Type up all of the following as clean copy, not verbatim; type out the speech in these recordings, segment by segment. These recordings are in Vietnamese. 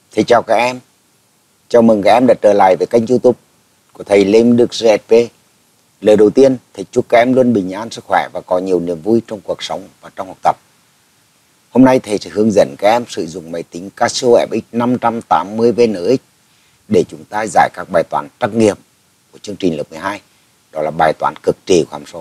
Thì chào các em, chào mừng các em đã trở lại với kênh YouTube của thầy Lê Minh Đức GSP. Lời đầu tiên, thầy chúc các em luôn bình an, sức khỏe và có nhiều niềm vui trong cuộc sống và trong học tập. Hôm nay thầy sẽ hướng dẫn các em sử dụng máy tính Casio FX 580 VNX để chúng ta giải các bài toán trắc nghiệm của chương trình lớp 12. Đó là bài toán cực trị của hàm số.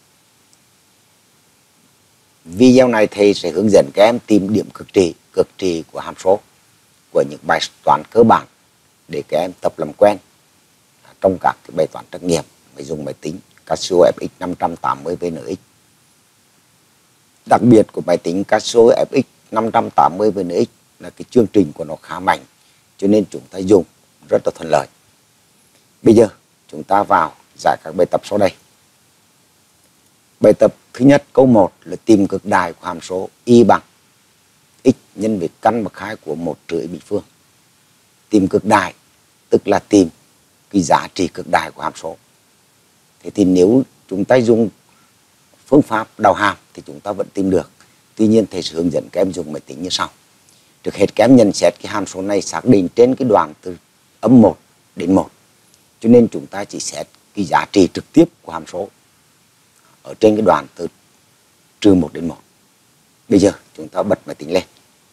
Video này thầy sẽ hướng dẫn các em tìm điểm cực trị của hàm số, của những bài toán cơ bản để các em tập làm quen trong các cái bài toán trắc nghiệm phải dùng máy tính Casio FX 580 VNX. Đặc biệt của máy tính Casio FX 580 VNX là cái chương trình của nó khá mạnh, cho nên chúng ta dùng rất là thuận lợi. Bây giờ chúng ta vào giải các bài tập sau đây. Bài tập thứ nhất, câu 1 là tìm cực đại của hàm số y bằng x nhân với căn bậc 2 của 1 trừ x bình phương. Tìm cực đại tức là tìm cái giá trị cực đại của hàm số. Thế thì nếu chúng ta dùng phương pháp đào hàm thì chúng ta vẫn tìm được. Tuy nhiên thầy sẽ hướng dẫn các em dùng máy tính như sau. Trước hết các em nhận xét cái hàm số này xác định trên cái đoạn từ âm 1 đến 1. Cho nên chúng ta chỉ xét cái giá trị trực tiếp của hàm số ở trên cái đoạn từ trừ 1 đến 1. Bây giờ chúng ta bật máy tính lên.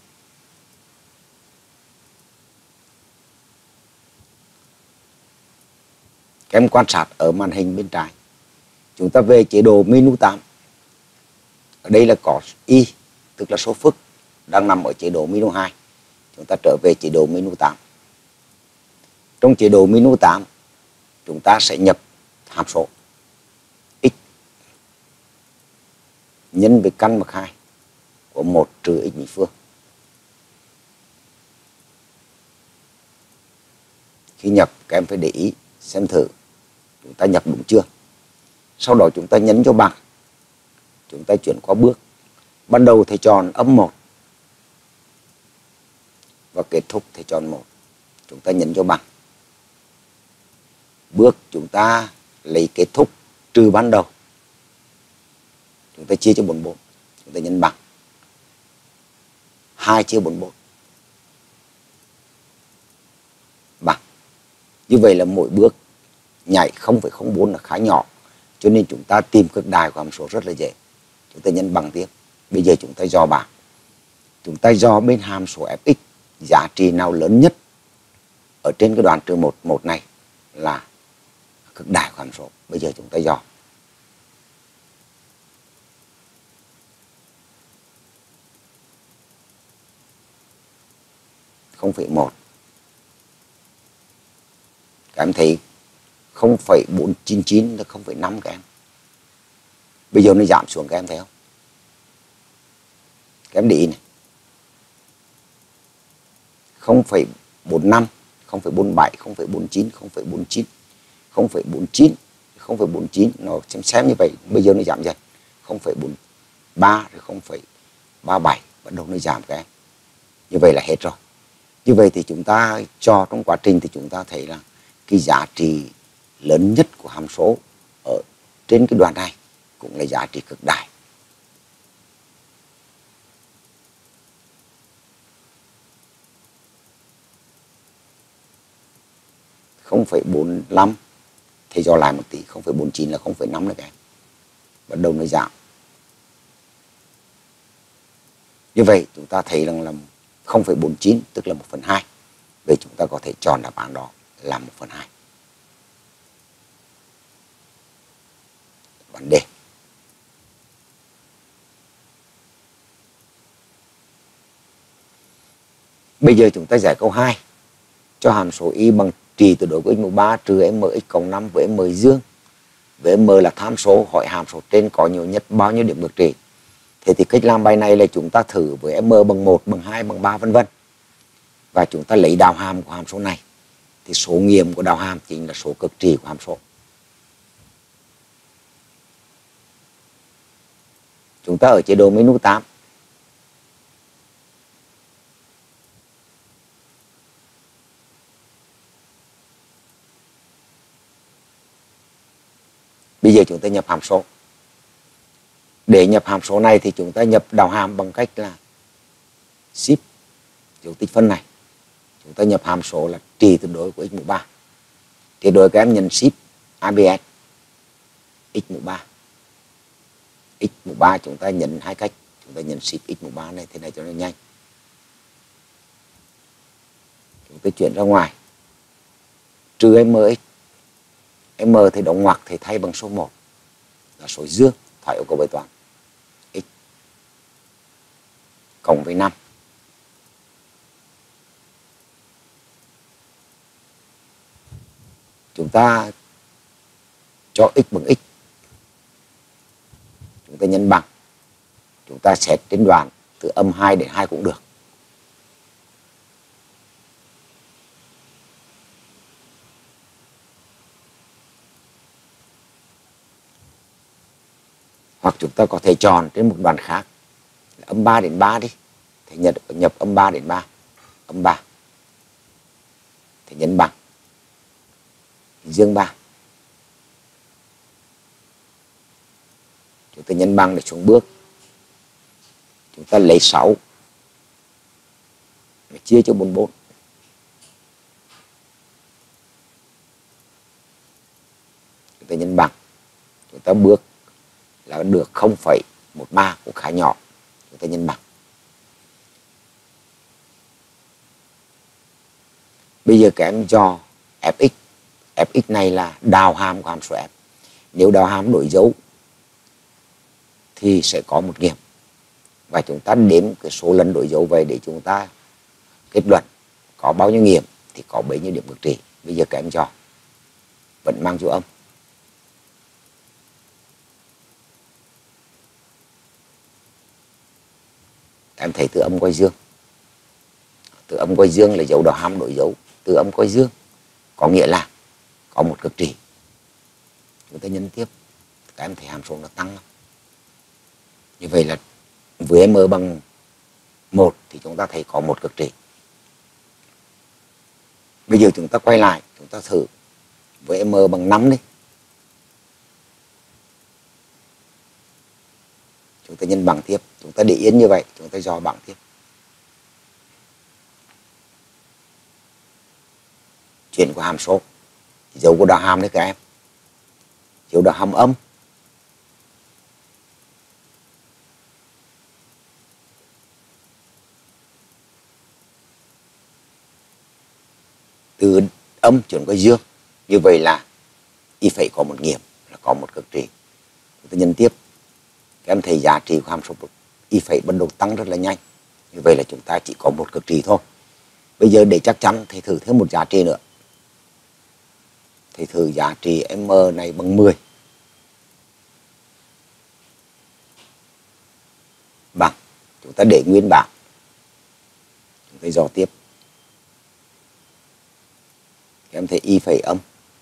Các em quan sát ở màn hình bên trái. Chúng ta về chế độ menu 8. Ở đây là có y, tức là số phức, đang nằm ở chế độ menu 2. Chúng ta trở về chế độ menu 8. Trong chế độ menu 8, chúng ta sẽ nhập hàm số x nhân với căn bậc 2 của 1 trừ x bình phương. Khi nhập, các em phải để ý xem thử chúng ta nhập đúng chưa. Sau đó chúng ta nhấn cho bằng. Chúng ta chuyển qua bước. Ban đầu thầy chọn âm 1 và kết thúc thầy chọn 1. Chúng ta nhấn cho bằng. Bước chúng ta lấy kết thúc trừ ban đầu. Chúng ta chia cho 44. Chúng ta nhấn bằng. 2 chia 44. Bằng. Như vậy là mỗi bước nhảy 0,04 là khá nhỏ. Cho nên chúng ta tìm cực đại của hàm số rất là dễ. Chúng ta nhấn bằng tiếp. Bây giờ chúng ta dò bảng. Chúng ta dò bên hàm số fx giá trị nào lớn nhất ở trên cái đoạn trừ 1 này là cực đại của hàm số. Bây giờ chúng ta dò. Không phẩy 1. Các em thấy 0,499 là 0,5 các em. Bây giờ nó giảm xuống, các em thấy không? Các em để ý này. 0,45, 0,47, 0,49, 0,49, 0,49, 0,49 nó xem như vậy. Bây giờ nó giảm dần. 0,43 rồi 0,37 bắt đầu nó giảm các em. Như vậy là hết rồi. Như vậy thì chúng ta cho trong quá trình thì chúng ta thấy là cái giá trị lớn nhất của hàm số ở trên cái đoạn này cũng là giá trị cực đại. Không phẩy 45 thì dò lại một tí. 0,49 là 0,5 nữa các em. Bắt đầu nó giảm. Như vậy chúng ta thấy rằng là 0,49 tức là 1/2. Vậy chúng ta có thể chọn đáp án đó là 1/2. Vấn đề. Bây giờ chúng ta giải câu 2. Cho hàm số y bằng trị tuyệt đối của x mũ 3 trừ mx cộng 5 với m dương. Với m là tham số, hỏi hàm số trên có nhiều nhất bao nhiêu điểm cực trị. Thế thì cách làm bài này là chúng ta thử với m bằng 1, bằng 2, bằng 3 vân vân. Và chúng ta lấy đào hàm của hàm số này. Thì số nghiệm của đào hàm chính là số cực trị của hàm số. Chúng ta ở chế độ menu 8. Bây giờ chúng ta nhập hàm số. Để nhập hàm số này thì chúng ta nhập đào hàm bằng cách là shift dấu tích phân này. chúng ta nhập hàm số là trì tuyệt đối của x mũ 3. Thì đối các em nhận ship ABS x mũ 3. X mũ 3 chúng ta nhận hai cách. Chúng ta nhận ship x mũ 3 này thế này cho nó nhanh. Chúng ta chuyển ra ngoài. Trừ mx. M thì đóng ngoặc thì thay bằng số 1 là số dương thoại yêu cầu bài toán. X cộng với 5. Chúng ta cho x bằng x. Chúng ta nhân bằng. Chúng ta xét trên đoạn từ âm 2 đến 2 cũng được. Hoặc chúng ta có thể chọn trên một đoạn khác là âm 3 đến 3 đi. Thì nhập âm 3 đến 3. Âm 3. Thì nhân bằng. Dương 3. Chúng ta nhân bằng để xuống bước. Chúng ta lấy 6 và chia cho 44. Chúng ta nhân bằng. Chúng ta bước là được 0,13 cũng khá nhỏ. Chúng ta nhân bằng. Bây giờ các em cho fx. Fx này là đào hàm của hàm số f. Nếu đào hàm đổi dấu thì sẽ có một nghiệm. Và chúng ta đếm cái số lần đổi dấu về để chúng ta kết luận có bao nhiêu nghiệm thì có bấy nhiêu điểm cực trị. Bây giờ các em cho vẫn mang dấu âm. Em thấy từ âm quay dương. Từ âm quay dương là dấu đào hàm đổi dấu. Từ âm quay dương có nghĩa là có một cực trị. Chúng ta nhân tiếp. Các em thấy hàm số nó tăng không? Như vậy là với m bằng 1 thì chúng ta thấy có một cực trị. Bây giờ chúng ta quay lại, chúng ta thử với m bằng 5 đi. Chúng ta nhân bằng tiếp, chúng ta để yên như vậy, chúng ta dò bằng tiếp. Chuyển qua hàm số. Dấu của đào hàm đấy các em. Dấu đào hàm âm. Từ âm chuyển qua dương. Như vậy là y phải có một nghiệm, là có một cực trị. Chúng ta nhân tiếp. Các em thấy giá trị của hàm số y phải bắt đầu tăng rất là nhanh. Như vậy là chúng ta chỉ có một cực trị thôi. Bây giờ để chắc chắn thầy thử thêm một giá trị nữa. Thầy thử giá trị m này bằng 10. Bằng. Chúng ta để nguyên bảng. Chúng ta dò tiếp. Các em thấy y phải âm.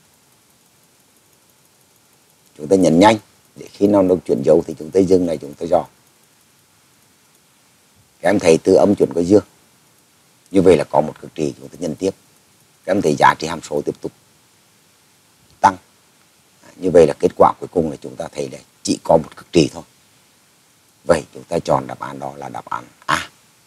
Chúng ta nhấn nhanh. Để khi nào nó chuyển dấu thì chúng ta dừng này, chúng ta dò. Các em thấy từ âm chuyển qua dương. Như vậy là có một cực trị, chúng ta nhân tiếp. Các em thấy giá trị hàm số tiếp tục tăng. Như vậy là kết quả cuối cùng là chúng ta thấy là chỉ có một cực trị thôi. Vậy chúng ta chọn đáp án đó là đáp án A.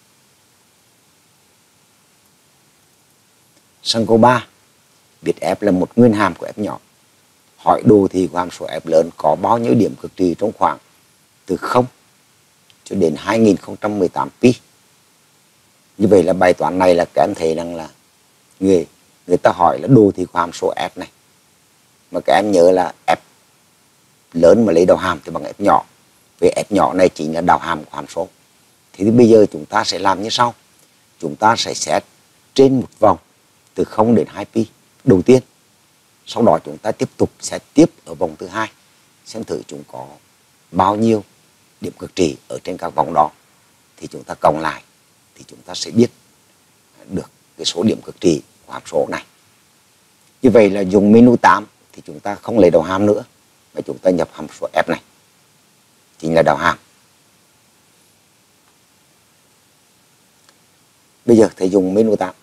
Sang câu 3. Biết f là một nguyên hàm của f nhỏ. Hỏi đồ thị của hàm số f lớn có bao nhiêu điểm cực trị trong khoảng từ 0 cho đến 2018 pi. Như vậy là bài toán này là các em thấy rằng là người ta hỏi là đồ thị của hàm số f này. Mà các em nhớ là f lớn mà lấy đầu hàm thì bằng f nhỏ. Vì f nhỏ này chính là đầu hàm của hàm số. Thì bây giờ chúng ta sẽ làm như sau. Chúng ta sẽ xét trên một vòng từ 0 đến 2 pi đầu tiên. Sau đó chúng ta tiếp tục xét tiếp ở vòng thứ 2. Xem thử chúng có bao nhiêu điểm cực trị ở trên các vòng đó. Thì chúng ta cộng lại thì chúng ta sẽ biết được cái số điểm cực trị của hàm số này. Như vậy là dùng menu 8 thì chúng ta không lấy đầu hàm nữa, mà chúng ta nhập hàm số f này. Chính là đầu hàm. Bây giờ thầy dùng menu 8.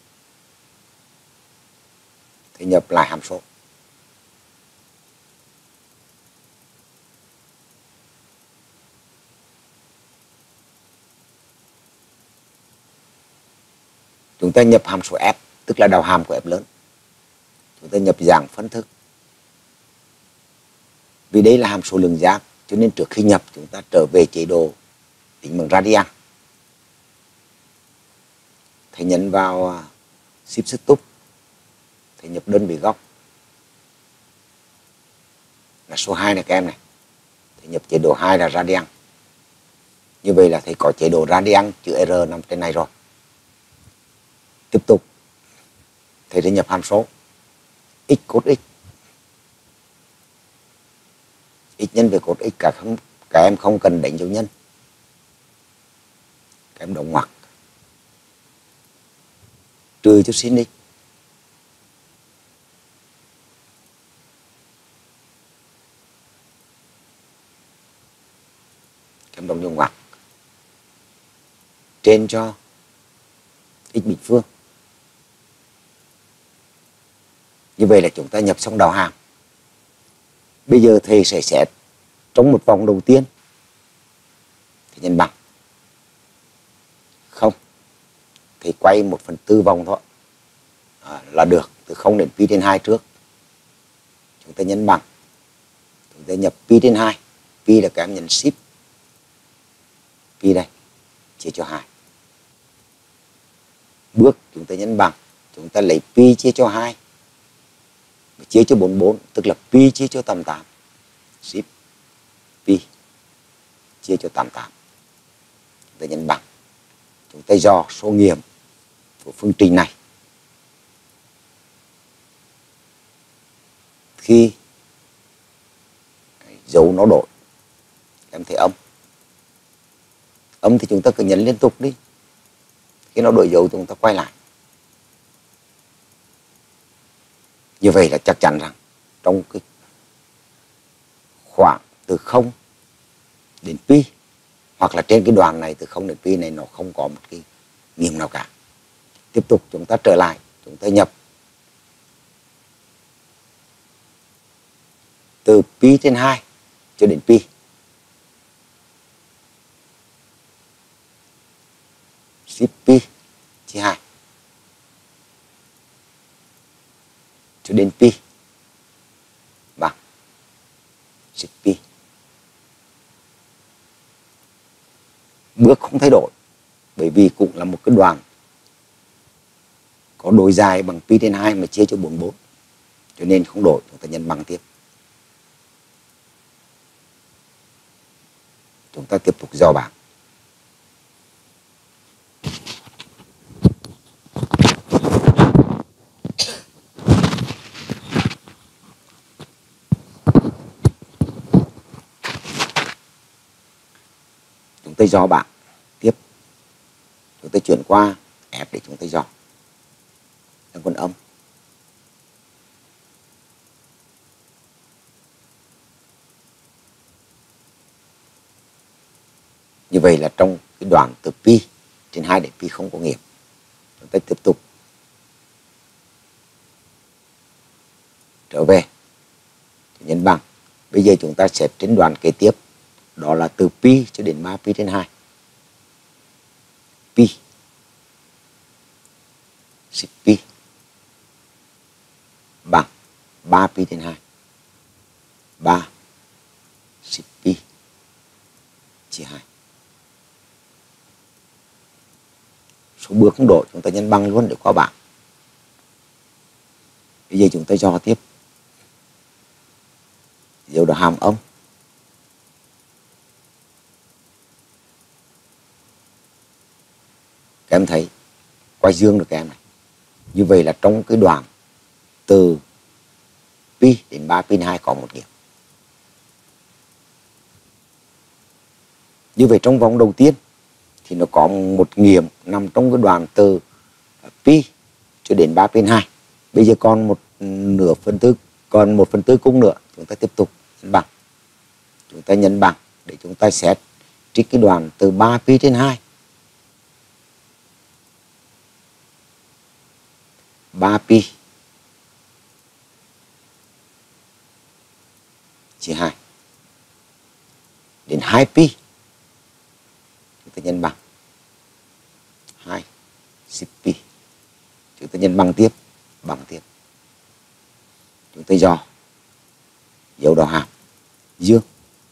Thầy nhập lại hàm số. Chúng ta nhập hàm số f, tức là đầu hàm của f lớn. Chúng ta nhập dạng phân thức. Vì đây là hàm số lượng giác, cho nên trước khi nhập chúng ta trở về chế độ tính bằng radian. Thầy nhấn vào shift sức túc. Thầy nhập đơn vị góc là số 2 này các em này. Thầy nhập chế độ 2 là radian. Như vậy là thầy có chế độ radian chữ R nằm trên này rồi. Tiếp tục thầy sẽ nhập hàm số x cos x. X nhân với cos x các em không cần đánh dấu nhân. Các em đồng ngoặc trừ cho sin x. Các em đồng ngoặc trên cho x bình phương. Như vậy là chúng ta nhập xong đầu hàm. Bây giờ thầy sẽ xét trong một vòng đầu tiên thì nhân bằng không. Thầy quay 1/4 vòng thôi là được, từ 0 đến pi trên 2 trước. Chúng ta nhân bằng, chúng ta nhập pi trên 2. Pi là các em nhấn shift pi đây chia cho 2. Bước chúng ta nhân bằng, chúng ta lấy pi chia cho 2 chia cho 44, tức là pi chia cho 88. Shift pi chia cho 88. Chúng ta nhân bằng, chúng ta dò số nghiệm của phương trình này. Khi dấu nó đổi, em thấy âm. Âm thì chúng ta cứ nhấn liên tục đi. Khi nó đổi dấu chúng ta quay lại. Như vậy là chắc chắn rằng trong cái khoảng từ 0 đến pi, hoặc là trên cái đoạn này từ 0 đến pi này, nó không có một cái nghiệm nào cả. Tiếp tục chúng ta trở lại, chúng ta nhập từ pi trên 2 cho đến pi. Shift pi chia 2 cho đến pi bằng shift pi. Bước không thay đổi, bởi vì cũng là một cái đoạn có độ dài bằng pi trên 2 mà chia cho 44, cho nên không đổi. Chúng ta nhân bằng tiếp. Chúng ta tiếp tục dò bảng. Chúng ta dò bảng tiếp. Chúng ta chuyển qua F để chúng ta dò. Đang còn âm. Như vậy là trong cái đoạn từ pi trên 2 đến pi không có nghiệm. Chúng ta tiếp tục trở về nhân bằng. Bây giờ chúng ta sẽ trên đoạn kế tiếp, đó là từ pi cho đến 3 pi trên 2. Pi shift pi bằng 3 pi trên 2. 3 shift pi chia 2. Số bước không đổi, chúng ta nhân bằng luôn để qua bảng. Bây giờ chúng ta dò tiếp. Dấu đó hàm âm. Các em thấy quay dương được các em này. Như vậy là trong cái đoạn từ pi đến 3 pi 2 có một nghiệm. Như vậy trong vòng đầu tiên thì nó có một nghiệm nằm trong cái đoạn từ pi cho đến 3 pi 2. Bây giờ còn một nửa phần tư, còn 1/4 cung nữa. Chúng ta tiếp tục nhân bằng. Chúng ta nhân bằng để chúng ta xét trích cái đoạn từ 3 pi trên 2. 3 pi chia 2 đến 2 pi. Chúng ta nhân bằng 2 shift pi Chúng ta nhân bằng tiếp, bằng tiếp. Chúng ta dò dấu đầu hàm dương.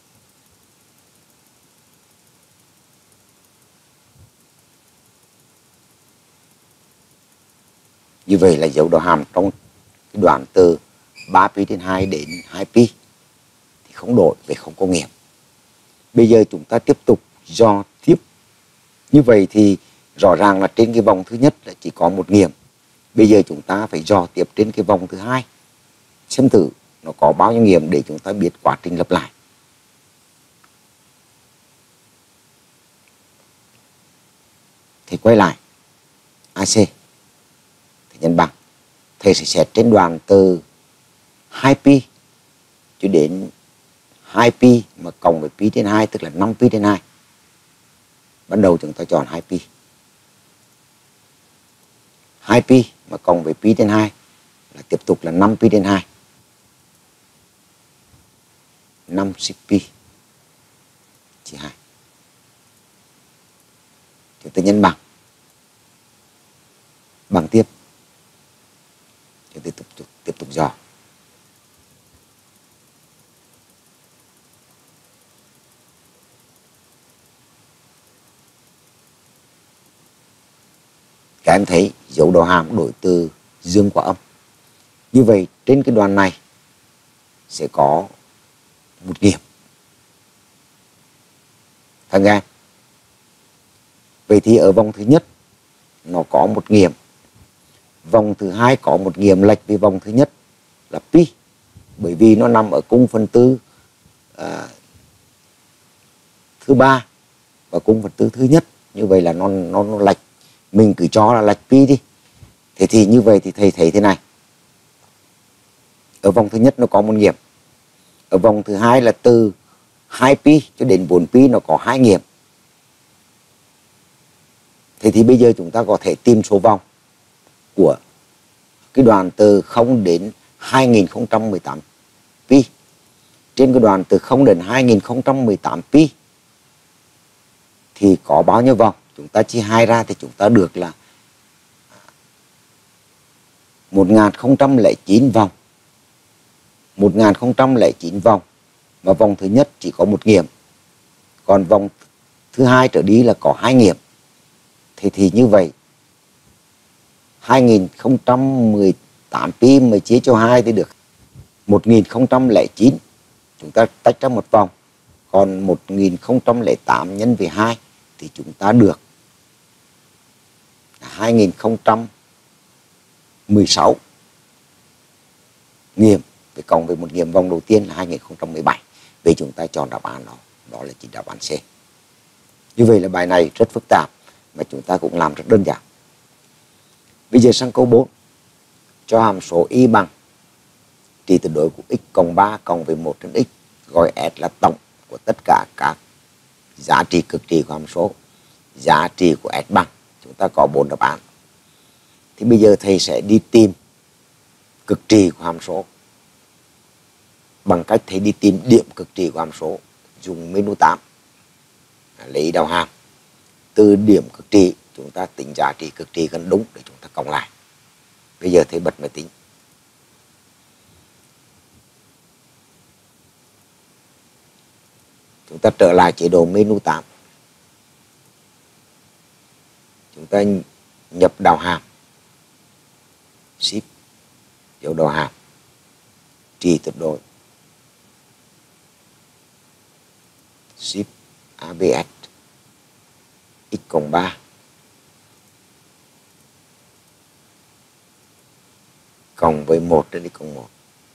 Như vậy là dấu đầu hàm trong cái đoạn từ 3pi trên 2 đến 2pi thì không đổi về không có nghiệm. Bây giờ chúng ta tiếp tục dò tiếp. Như vậy thì rõ ràng là trên cái vòng thứ nhất là chỉ có một nghiệm. Bây giờ chúng ta phải dò tiếp trên cái vòng thứ hai, xem thử nó có bao nhiêu nghiệm để chúng ta biết quá trình lặp lại. Thì quay lại AC thì nhân bằng. Thầy sẽ xét trên đoạn từ 2pi cho đến 2pi mà cộng với pi trên 2 tức là 5pi trên 2. Ban đầu chúng ta chọn 2pi. 2pi mà cộng với pi trên 2 là tiếp tục là 5pi trên 2. 5 pi chia 2. Chúng ta nhân bằng. Bằng tiếp. Chúng ta tiếp tục dò. Các em thấy dấu đầu hàm đổi từ dương qua âm. Như vậy trên cái đoạn này sẽ có một nghiệm. Thằng em. Vậy thì ở vòng thứ nhất nó có một nghiệm. Vòng thứ hai có một nghiệm lệch với vòng thứ nhất là pi. Bởi vì nó nằm ở cung phần tư thứ ba và cung phần tư thứ nhất. Như vậy là nó lệch. Mình cứ cho là lệch pi đi. Thế thì như vậy thì thầy thấy thế này. Ở vòng thứ nhất nó có một nghiệm. Ở vòng thứ hai là từ 2pi cho đến 4pi nó có 2 nghiệm. Thế thì bây giờ chúng ta có thể tìm số vòng của cái đoạn từ 0 đến 2018 pi. Trên cái đoạn từ 0 đến 2018 pi thì có bao nhiêu vòng? Chúng ta chia 2 ra thì chúng ta được là 1009 vòng. 1009 vòng. Và vòng thứ nhất chỉ có một nghiệm. Còn vòng thứ hai trở đi là có 2 nghiệm. Thế thì như vậy 2018 pi mà chia cho 2 thì được 1009. Chúng ta tách ra một vòng. Còn 1008 nhân với 2 thì chúng ta được 2016 nghiệm. Với cộng với một nghiệm vòng đầu tiên là 2017. Vậy chúng ta chọn đáp án đó là chỉ đáp án C. Như vậy là bài này rất phức tạp mà chúng ta cũng làm rất đơn giản. Bây giờ sang câu 4. Cho hàm số y bằng trị tuyệt đối của x cộng 3 cộng với 1 trên x, gọi S là tổng của tất cả các giá trị cực trị của hàm số. Giá trị của S bằng. Chúng ta có 4 đáp án. Thì bây giờ thầy sẽ đi tìm cực trị của hàm số bằng cách thầy đi tìm điểm cực trị của hàm số dùng menu 8. Lấy đầu hàm. Từ điểm cực trị chúng ta tính giá trị cực trị gần đúng để chúng ta cộng lại. Bây giờ thầy bật máy tính. Chúng ta trở lại chế độ menu 8. Chúng ta nhập đầu hàm. Shift dấu đầu hàm. Trị tuyệt đối. Shift ABS. X cộng 3 cộng với 1 trên x cộng 1.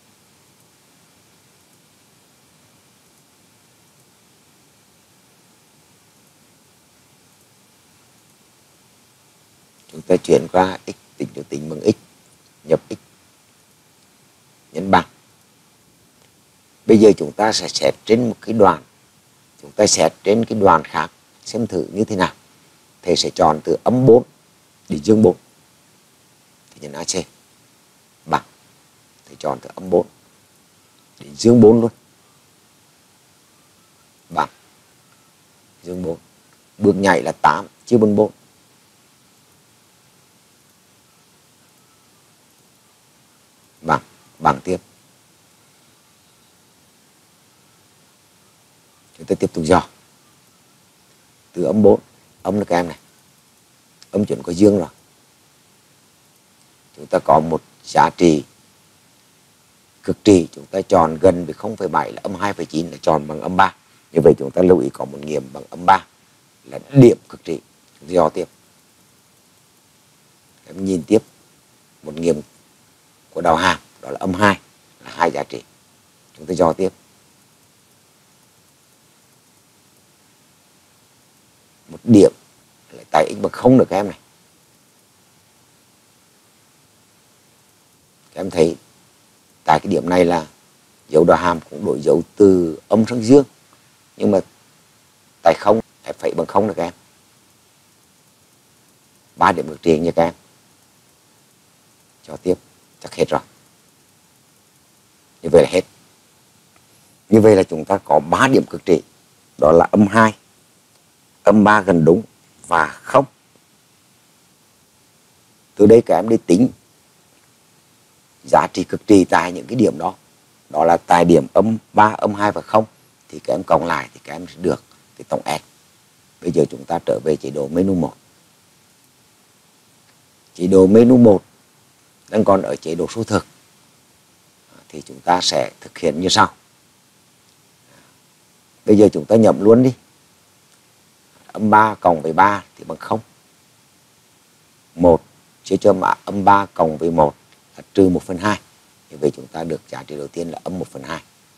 Chúng ta chuyển qua x tính cho tính bằng x, nhập x, nhân bằng. Bây giờ chúng ta sẽ xét trên một cái đoạn. Chúng ta xét trên cái đoạn khác xem thử như thế nào. Thầy sẽ chọn từ âm 4 đến dương 4. Thì nhân AC bằng. Thầy chọn từ âm 4 đến dương 4 luôn. Bằng. Dương 4. Bước nhảy là 8 chia 44. bằng tiếp. Chúng ta tiếp tục dò từ âm 4, âm là các em này, âm chuẩn có dương rồi. Chúng ta có một giá trị cực trị, chúng ta chọn gần với 0,7 là âm 2,9 là chọn bằng âm 3. Như vậy chúng ta lưu ý có một nghiệm bằng âm 3 là điểm cực trị. Chúng ta dò tiếp. Em nhìn tiếp một nghiệm của đầu hàm, đó là âm 2 là 2 giá trị. Chúng ta dò tiếp. Một điểm lại tại x bằng 0 được các em này. Các em thấy tại cái điểm này là dấu đầu hàm cũng đổi dấu từ âm sang dương, nhưng mà tại 0 f phẩy bằng 0 được các em. 3 điểm cực trị nha các em. Cho tiếp, chắc hết rồi. Như vậy là hết. Như vậy là chúng ta có 3 điểm cực trị, đó là âm 2, âm 3 gần đúng và 0. Từ đây các em đi tính giá trị cực trị tại những cái điểm đó. Đó là tại điểm âm 3, âm 2 và 0 thì các em cộng lại thì các em sẽ được cái tổng S. Bây giờ chúng ta trở về chế độ menu 1. Chế độ menu 1 đang còn ở chế độ số thực thì chúng ta sẽ thực hiện như sau. Bây giờ chúng ta nhẩm luôn đi. Âm 3 cộng với 3 thì bằng 0. 1 chia cho âm 3 cộng với 1 là trừ 1/2. Như vậy chúng ta được giá trị đầu tiên là âm 1/2.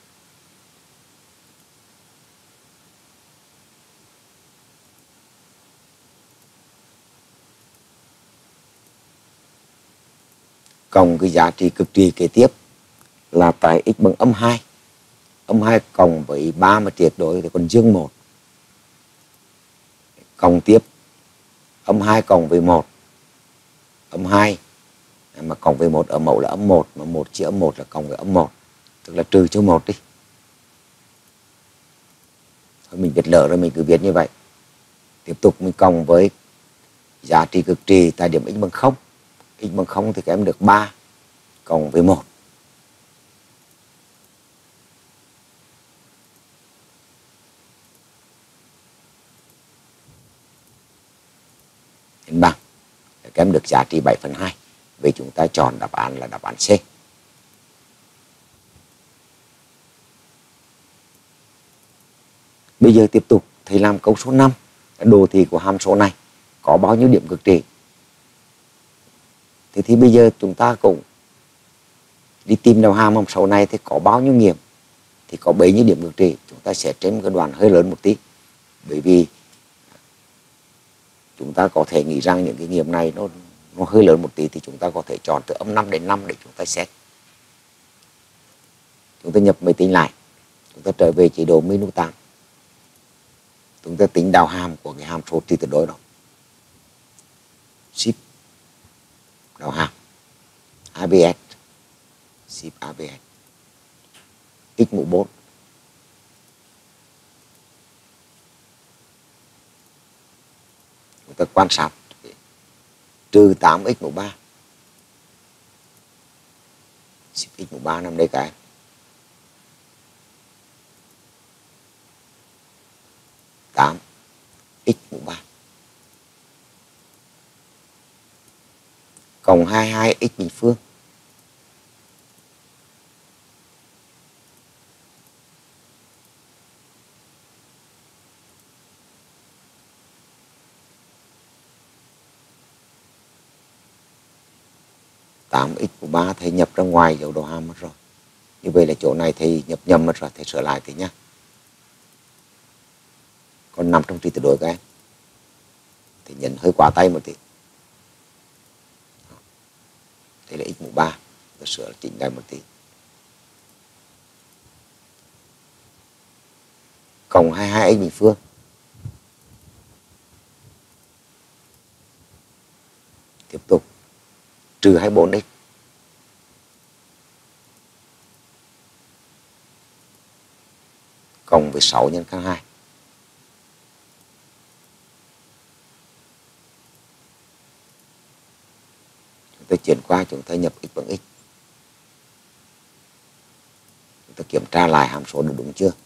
Cộng cái giá trị cực trị kế tiếp là tại x bằng âm 2. Âm 2 cộng với 3 mà triệt đối thì còn dương 1. Cộng tiếp âm 2 cộng với 1. Âm 2 mà cộng với 1 ở mẫu là âm 1, mà 1 chia âm 1 là cộng với âm 1, tức là trừ cho 1 đi. Thôi mình viết lỡ rồi mình cứ viết như vậy. Tiếp tục mình cộng với giá trị cực trị tại điểm x bằng 0. X bằng 0 thì các em được 3 cộng với 1. Nhân bằng. Các em được giá trị 7/2. Vậy chúng ta chọn đáp án là đáp án C. Bây giờ tiếp tục thầy làm câu số 5. Đồ thị của hàm số này có bao nhiêu điểm cực trị? Thì bây giờ chúng ta cũng đi tìm đầu hàm số này thì có bao nhiêu nghiệm? Thì có bấy nhiêu điểm cực trị. Chúng ta sẽ trên cái đoạn hơi lớn một tí. Bởi vì chúng ta có thể nghĩ rằng những cái nghiệm này nó hơi lớn một tí thì chúng ta có thể chọn từ âm 5 đến 5 để chúng ta xét. Chúng ta nhập máy tính lại. Chúng ta trở về chế độ menu 8. Chúng ta tính đào hàm của cái hàm số trị tuyệt đối đó. Shift đào hàm ABS, Shift ABS, x mũ 4. Chúng ta quan sát trừ 8x mũ 3. Shift x mũ 3 nằm đây cả em. X mũ 3 cộng 22x bình phương x mũ 3 thầy nhập ra ngoài dấu đầu hàm mất rồi. Như vậy là chỗ này thầy nhập nhầm mất rồi, thầy sửa lại thì nhá. Còn nằm trong trị tuyệt đối các em thì nhấn hơi quá tay một tí. Đây là x mũ 3, tôi sửa chỉnh lại một tí. Cộng 22x bình phương tiếp tục trừ 24x cộng với 6 nhân căn 2. Chúng ta chuyển qua chúng ta nhập x bằng x. Chúng ta kiểm tra lại hàm số được đúng chưa?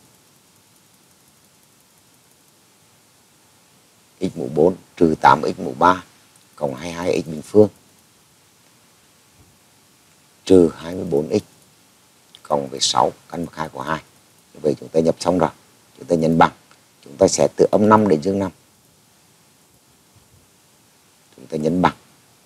X mũ 4 trừ 8x mũ 3 cộng 22x bình phương trừ 24x cộng với 6 căn bậc 2 của 2. Như vậy chúng ta nhập xong rồi. Chúng ta nhân bằng. Chúng ta sẽ từ âm 5 đến dương 5. Chúng ta nhân bằng.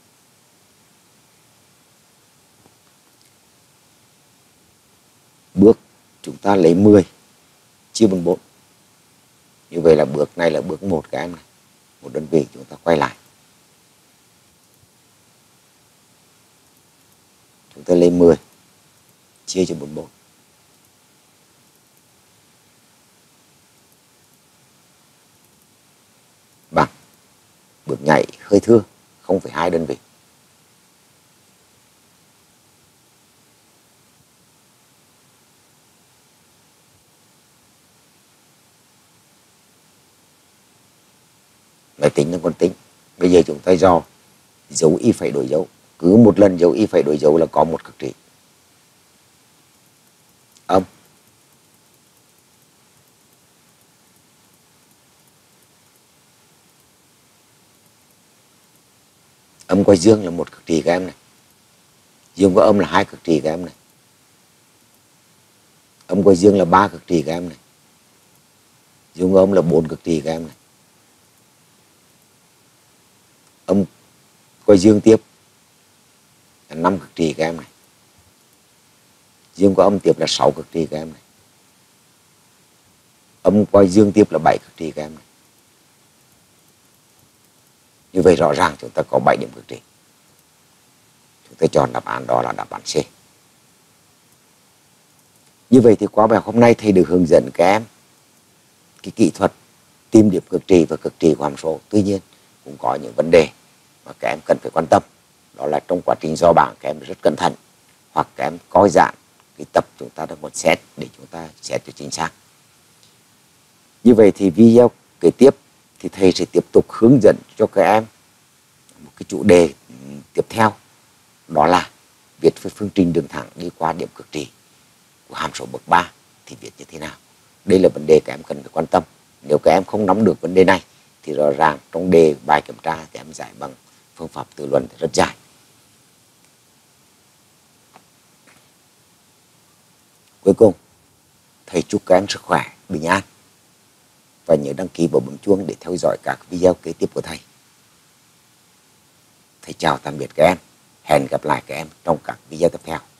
Bước chúng ta lấy 10 chia bằng 4. Như vậy là bước này là bước 1 các em này. Một đơn vị chúng ta quay lại. Chúng ta lấy 10 chia cho 44. Bằng. Bước nhảy hơi thưa 0,2 đơn vị. Máy tính nó còn tính. Bây giờ chúng ta do dấu y phải đổi dấu. Cứ một lần dấu y phải đổi dấu là có một cực trị. Âm. Âm coi dương là một cực trị các em này. Dương có âm là 2 cực trị các em này. Âm coi dương là 3 cực trị các em này. Dương có âm là 4 cực trị các em này. Âm coi dương tiếp là 5 cực trị các em này. Dương có âm tiếp là 6 cực trị các em này. Âm coi dương tiếp là 7 cực trị các em này. Như vậy rõ ràng chúng ta có 7 điểm cực trị. Chúng ta chọn đáp án đó là đáp án C. Như vậy thì qua bài học hôm nay thầy được hướng dẫn các em cái kỹ thuật tìm điểm cực trị và cực trị của hàm số. Tuy nhiên cũng có những vấn đề mà các em cần phải quan tâm. Đó là trong quá trình dò bảng các em rất cẩn thận, hoặc các em coi giãn cái tập chúng ta đã một xét để chúng ta xét cho chính xác. Như vậy thì video kế tiếp thì thầy sẽ tiếp tục hướng dẫn cho các em một cái chủ đề tiếp theo, đó là viết về phương trình đường thẳng đi qua điểm cực trị của hàm số bậc 3 thì viết như thế nào. Đây là vấn đề các em cần phải quan tâm. Nếu các em không nắm được vấn đề này thì rõ ràng trong đề bài kiểm tra các em giải bằng phương pháp tự luận rất dài. Cuối cùng, thầy chúc các em sức khỏe, bình an và nhớ đăng ký và bấm chuông để theo dõi các video kế tiếp của thầy. Thầy chào tạm biệt các em. Hẹn gặp lại các em trong các video tiếp theo.